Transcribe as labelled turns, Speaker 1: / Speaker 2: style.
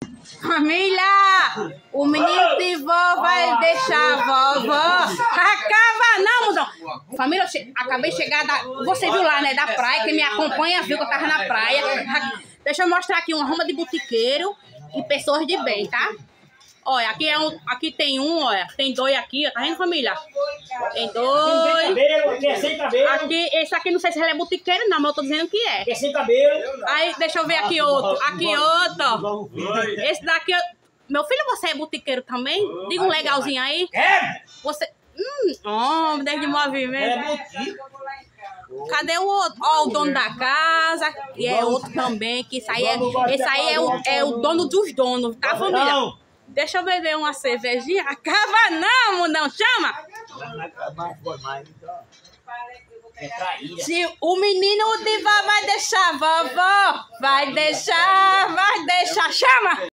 Speaker 1: Família, o menino de vó vai deixar a vovó. Acaba não, mozão. Família, acabei de chegar da... Você viu lá, né, da praia, quem me acompanha viu que eu tava na praia. Deixa eu mostrar aqui uma ruma de botiqueiro e pessoas de bem, tá? Olha, aqui tem um, olha, tem dois aqui, ó, tá vendo, família? Tem dois.
Speaker 2: Aqui é sem cabelo.
Speaker 1: Aqui, esse aqui não sei se ele é botiqueiro, não, mas eu tô dizendo que é.
Speaker 2: Aqui é sem cabelo.
Speaker 1: Aí, deixa eu ver aqui outro. Aqui outro. Esse daqui, meu filho, você é botiqueiro também? Diga um legalzinho aí.
Speaker 2: É?
Speaker 1: Você. Homem, de movimento.
Speaker 2: É botico.
Speaker 1: Cadê o outro? Ó, o dono da casa. E é outro também, que esse aí é o dono dos donos, tá, família?
Speaker 2: Não.
Speaker 1: Deixa eu beber uma cervejinha. Acaba não, não chama.
Speaker 2: É traíra.
Speaker 1: Se o menino de vó vai deixar, vovó, vai deixar, chama.